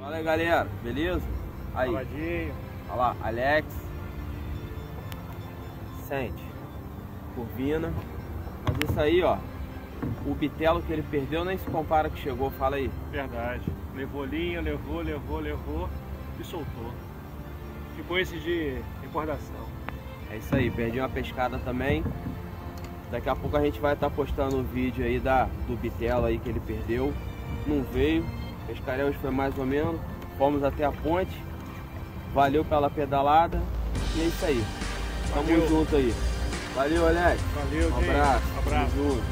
Fala aí, galera, beleza? Aí, Saladinho. olha lá, Alex. Sente. Curvina. Mas isso aí, ó, o bitelo que ele perdeu nem se compara que chegou, fala aí. Verdade. Levou linha, levou e soltou. Ficou esse de recordação. É isso aí, perdi uma pescada também. Daqui a pouco a gente vai estar postando um vídeo aí do bitelo aí que ele perdeu. Não veio. Pescaria hoje foi mais ou menos. Fomos até a ponte. Valeu pela pedalada. E é isso aí. Tamo junto aí. Valeu, Alex. Valeu, Um abraço. Abraço. Tamo junto.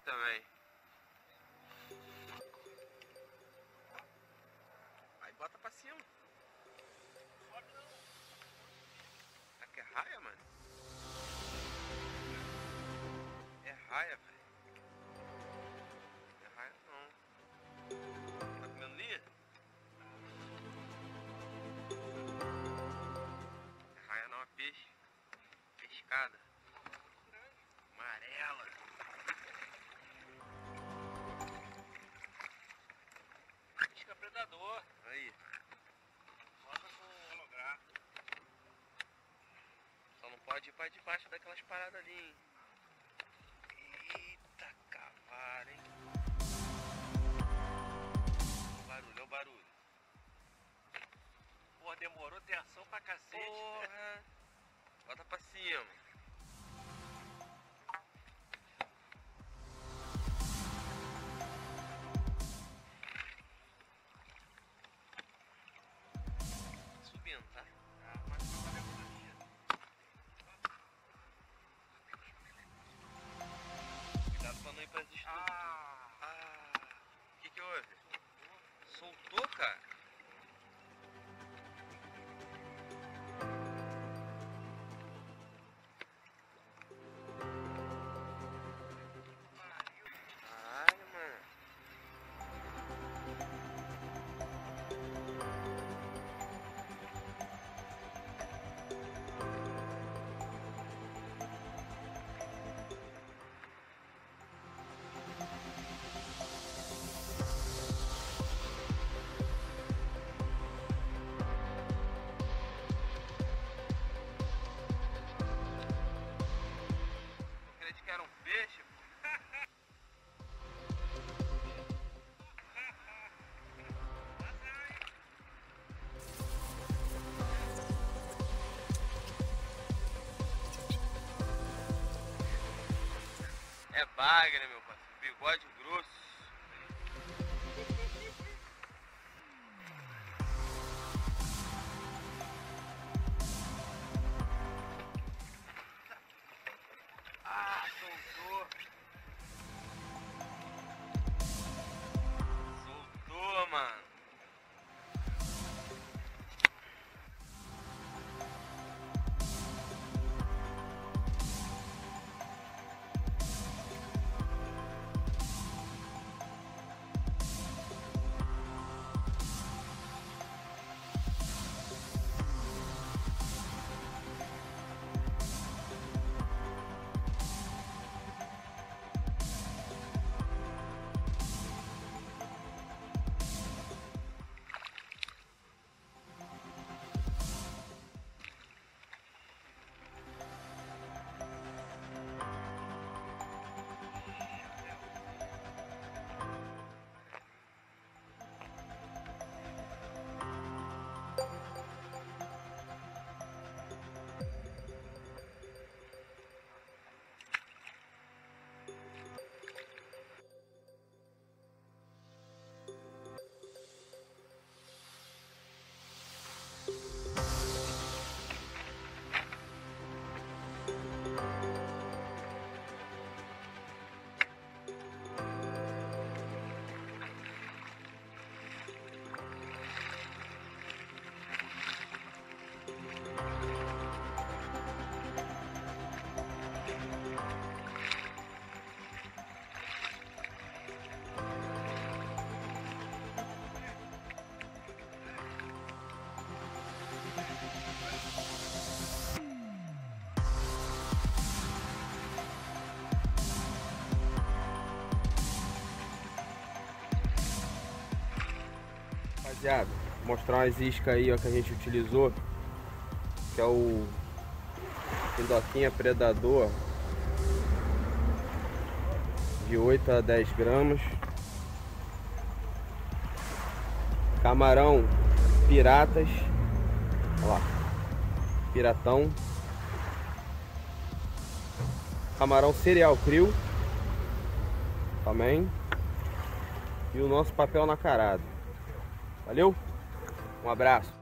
também. Aí bota pra cima. Será que é raia, mano? É raia, velho. Não é raia não. Tá comendo linha? É raia não, é peixe. Pescada. Amarela. Isca predador. Aí. Bota com holográfico. Só não pode ir pra debaixo daquelas paradas ali, hein? Eita cavalo, hein? Olha o barulho. Porra, demorou, tem ação pra cacete. Porra! Bota pra cima. Subindo, tá? Mas não vai levar. Cuidado pra não ir pras estruturas. O que houve? Soltou, cara? Ai, mano. Que era um peixe. É bagre, meu parceiro. Bigode grosso. Soltou. Soltou, mano. Rapaziada, vou mostrar umas iscas aí, ó, que a gente utilizou, que é o Pindoquinha Predador de 8 a 10 gramas, camarão Piratas, olha lá, Piratão, camarão Cereal Crio também, e o nosso papel nacarado. Valeu, um abraço.